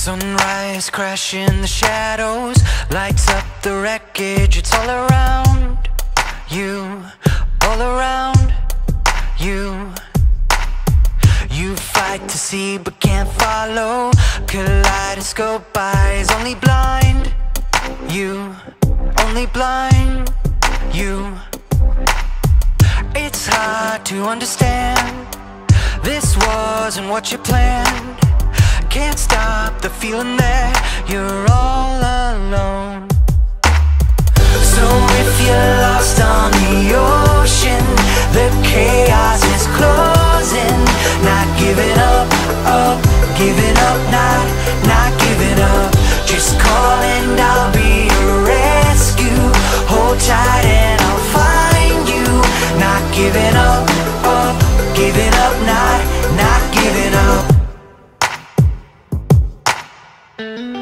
Sunrise crashing the shadows, lights up the wreckage. It's all around you, all around you. You fight to see but can't follow. Kaleidoscope eyes, only blind you, only blind you. It's hard to understand, this wasn't what you planned. Can't stop the feeling that you're all alone. So if you're lost on the ocean, the chaos is closing. Not giving up, giving up, not giving up. Just call and I'll be your rescue. Hold tight and I'll find you. Not giving up, giving up, not giving up.